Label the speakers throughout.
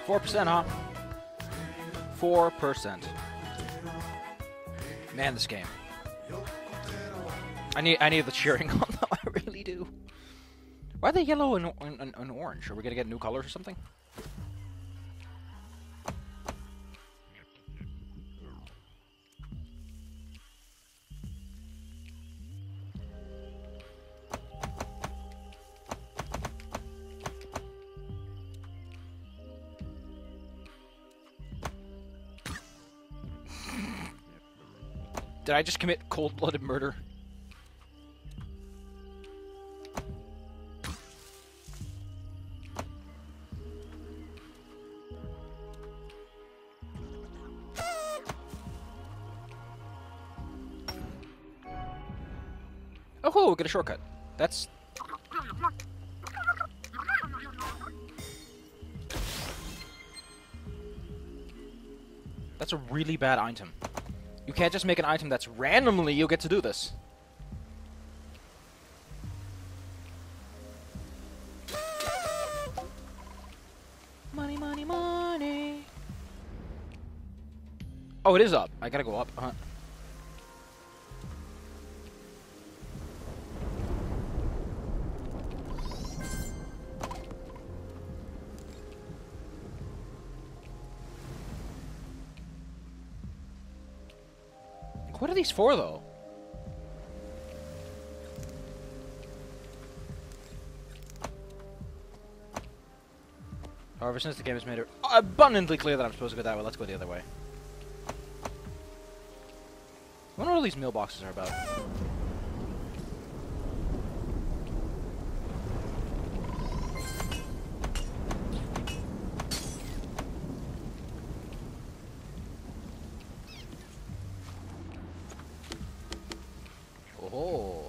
Speaker 1: 4%, huh? 4%. Man, this game. I need the cheering on though. I really do. Why are they yellow and orange? Are we gonna get new colors or something? Did I just commit cold-blooded murder? Oh, get a shortcut. That's... That's a really bad item. You can't just make an item that's randomly you'll get to do this. Money, money, money. Oh, it is up. I gotta go up. What are these for, though? However, since the game has made it abundantly clear that I'm supposed to go that way, let's go the other way. I wonder what all these mailboxes are about. Oh.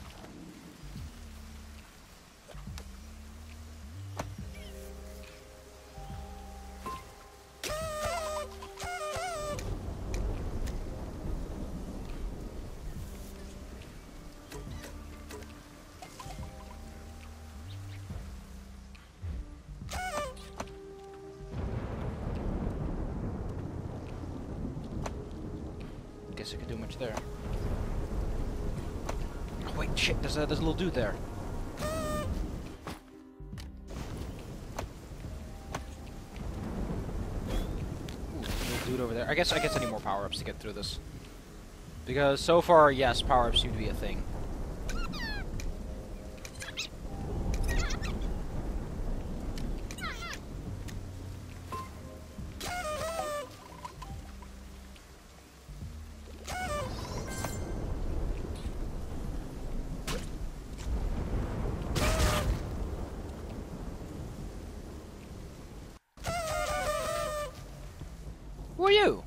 Speaker 1: Guess I could do much there. Oh, wait, shit, there's a little dude there. Ooh, little dude over there. I guess I need more power-ups to get through this. Because so far, yes, power-ups seem to be a thing. Who are you?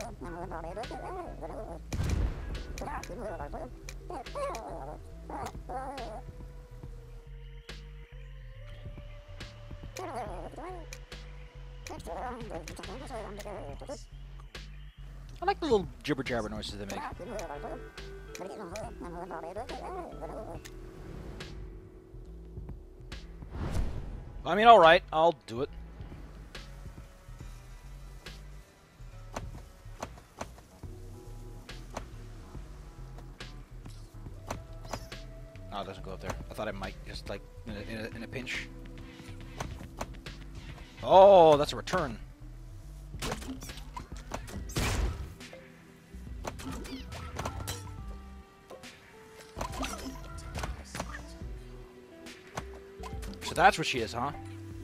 Speaker 1: I like the little jibber jabber noises they make. I mean, alright, I'll do it. Oh, it doesn't go up there. I thought it might, just like, in a pinch. Oh, that's a return. So that's what she is, huh?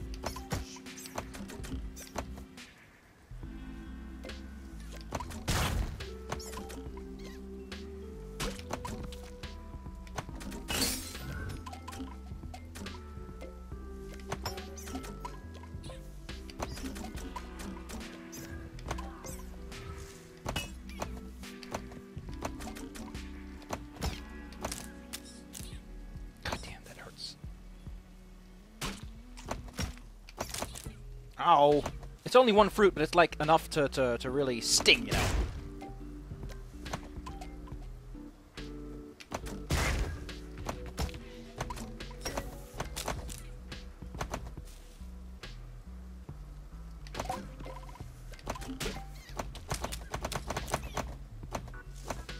Speaker 1: Ow. It's only one fruit, but it's like enough to really sting, you know.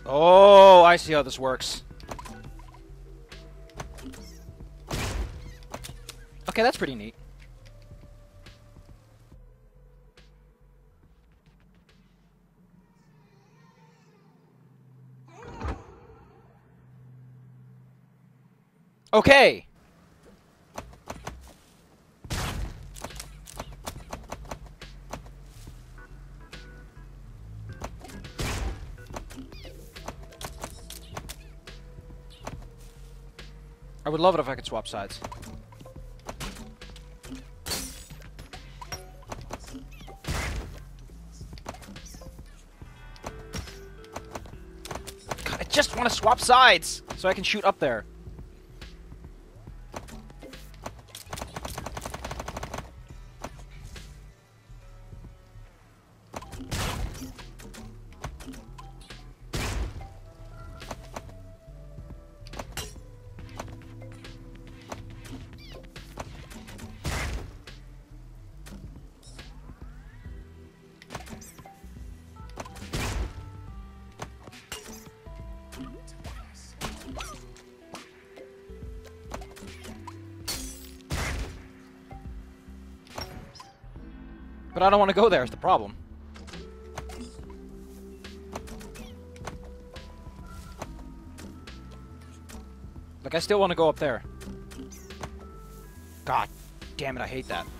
Speaker 1: Oh, I see how this works. Okay, that's pretty neat. Okay. I would love it if I could swap sides. God, I just want to swap sides so I can shoot up there. But I don't want to go there is the problem. Like, I still want to go up there. God damn it, I hate that.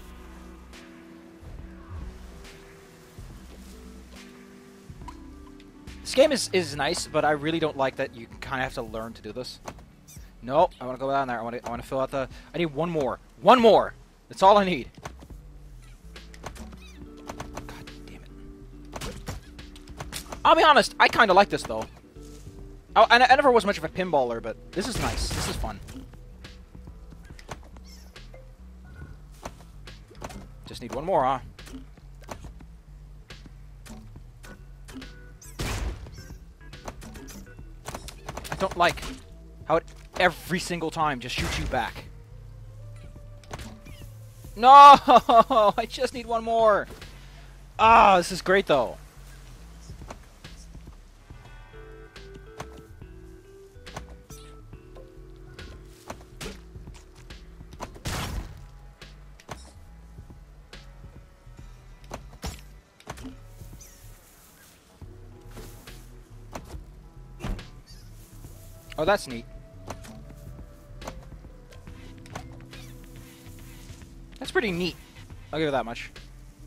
Speaker 1: This game is nice, but I really don't like that you kind of have to learn to do this. Nope, I want to go down there. I want to fill out the... I need one more. One more! That's all I need. I'll be honest, I kind of like this, though. I never was much of a pinballer, but this is nice. This is fun. Just need one more, huh? I don't like how it every single time just shoots you back. No! I just need one more. Ah, this is great, though. Oh, that's neat. That's pretty neat. I'll give it that much.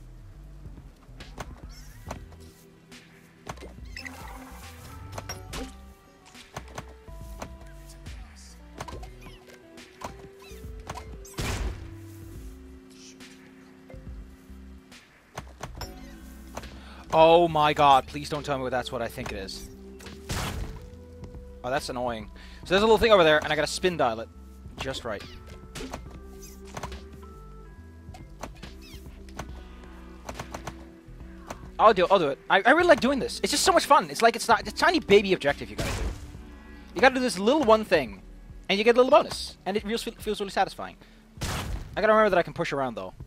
Speaker 1: Oh my god, please don't tell me that's what I think it is. Oh, that's annoying. So there's a little thing over there, and I gotta spin dial it just right. I'll do it. I really like doing this. It's just so much fun. It's like it's a tiny baby objective you gotta do. You gotta do this little one thing, and you get a little bonus, and it feels really satisfying. I gotta remember that I can push around, though.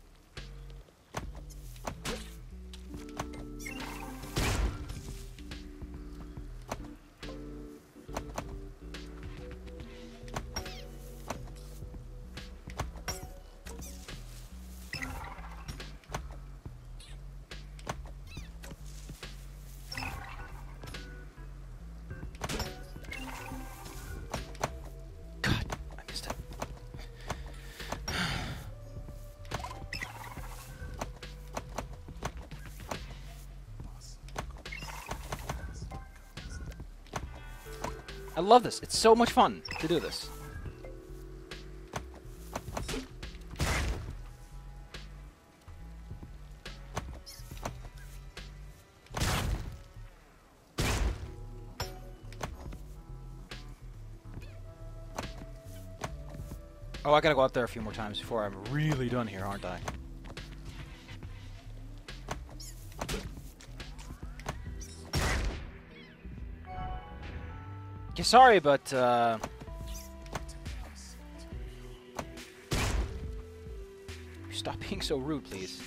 Speaker 1: I love this. It's so much fun to do this. Oh, I gotta go up there a few more times before I'm really done here, aren't I? Yeah, sorry, but, stop being so rude, please.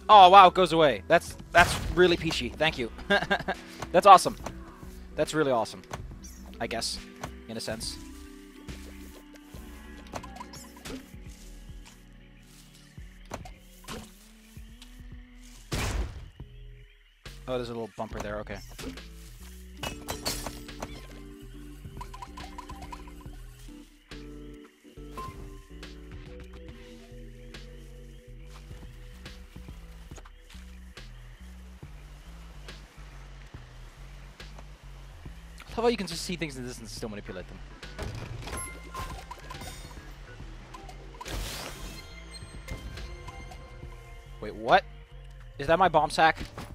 Speaker 1: Oh wow, it goes away. That's really peachy. Thank you. That's awesome. That's really awesome. I guess, in a sense. Oh, there's a little bumper there. Okay. How about you can just see things in the distance and still manipulate them? Wait, what? Is that my bomb sack?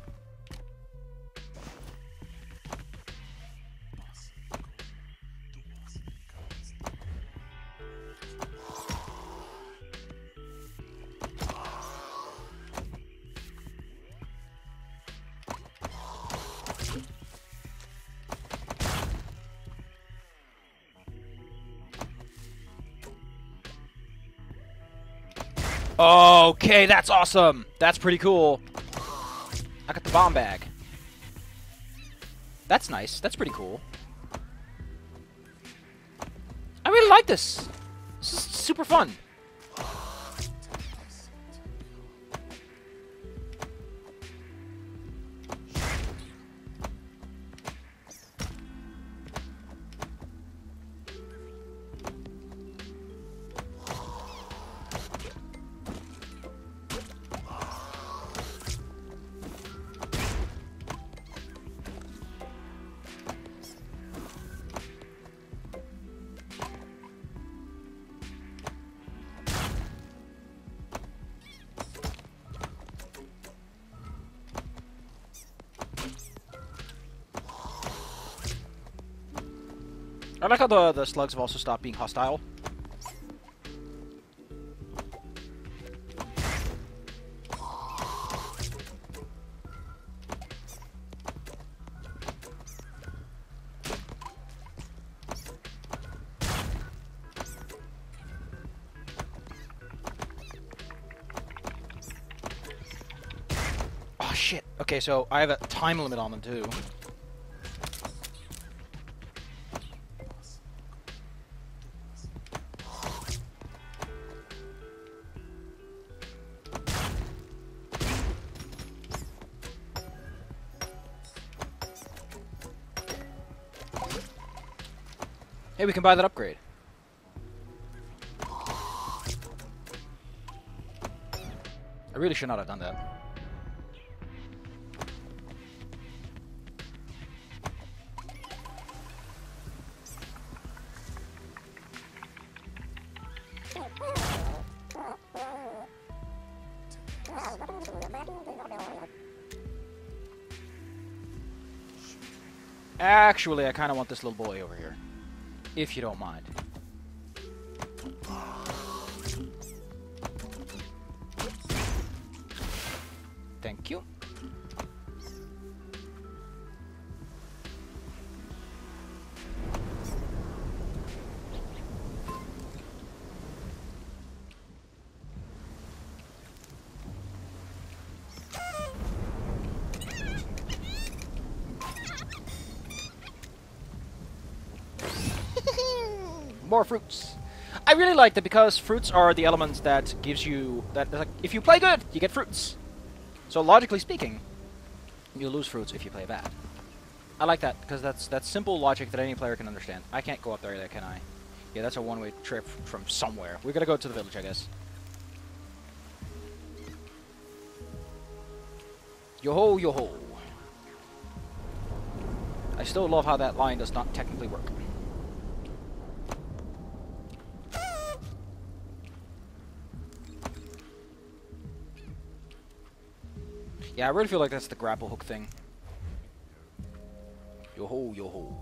Speaker 1: Okay, that's awesome. That's pretty cool. I got the bomb bag. That's nice. That's pretty cool. I really like this. This is super fun. I like how the slugs have also stopped being hostile. Oh shit. Okay, so I have a time limit on them too. Hey, we can buy that upgrade. I really should not have done that. Actually, I kind of want this little boy over here. If you don't mind. Thank you. More fruits. I really like that because fruits are the elements that gives you that. Like, if you play good, you get fruits. So logically speaking, you lose fruits if you play bad. I like that because that's simple logic that any player can understand. I can't go up there, can I? Yeah, that's a one-way trip from somewhere. We're gonna go to the village, I guess. Yo-ho, yo-ho. I still love how that line does not technically work. Yeah, I really feel like that's the grapple hook thing. Yo-ho, yo-ho.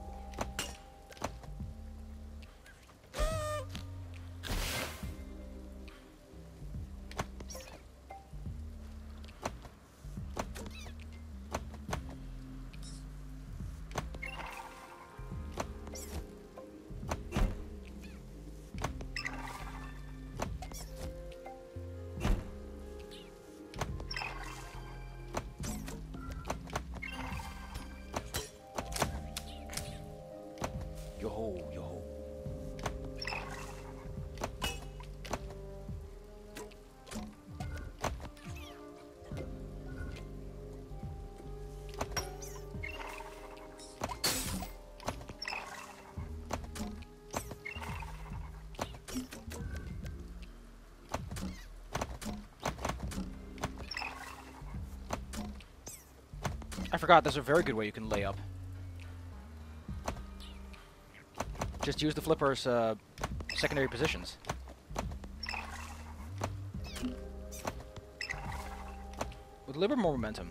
Speaker 1: Yo, yo. I forgot, there's a very good way you can lay up. Just use the flipper's secondary positions. With a little bit more momentum.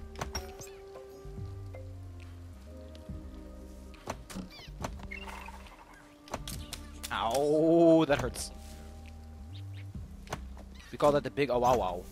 Speaker 1: Ow, that hurts. We call that the big ow ow ow.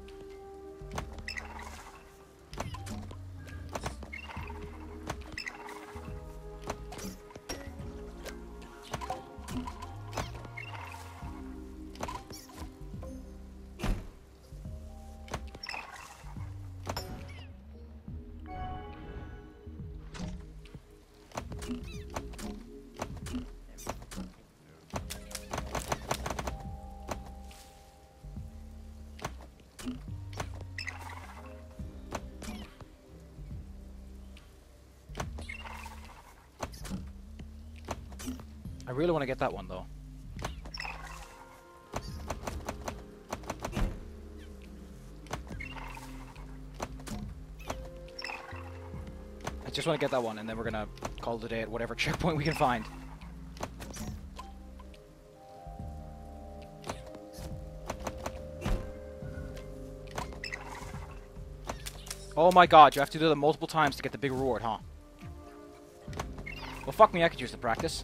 Speaker 1: I really want to get that one, though. I just want to get that one, and then we're gonna call it a day at whatever checkpoint we can find. Oh my god, you have to do them multiple times to get the big reward, huh? Well, fuck me, I could use the practice.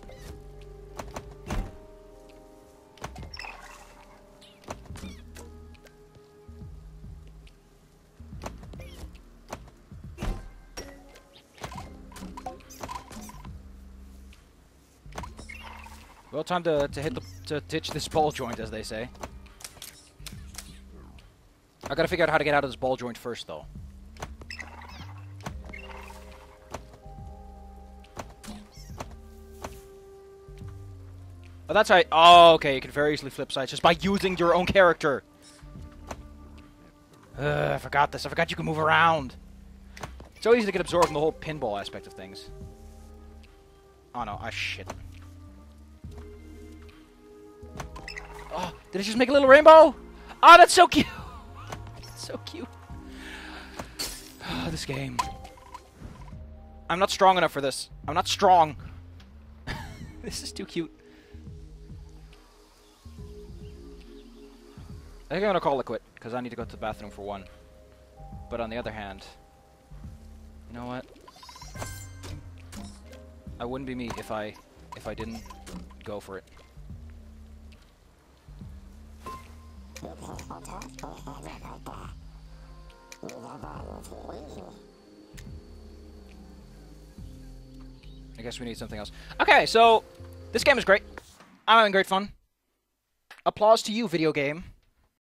Speaker 1: Well, time to ditch this ball joint, as they say. I gotta figure out how to get out of this ball joint first, though. Oh, that's right. Oh, okay. You can very easily flip sides just by using your own character. I forgot this. I forgot you can move around. It's so easy to get absorbed in the whole pinball aspect of things. Oh no! Ah, shit. Oh, did it just make a little rainbow? Oh, that's so cute! So cute. Oh, this game. I'm not strong enough for this. I'm not strong. This is too cute. I think I'm gonna call it quit, because I need to go to the bathroom for one. But on the other hand, you know what? I wouldn't be me if I didn't go for it. I guess we need something else. Okay, so this game is great. I'm having great fun. Applause to you, video game.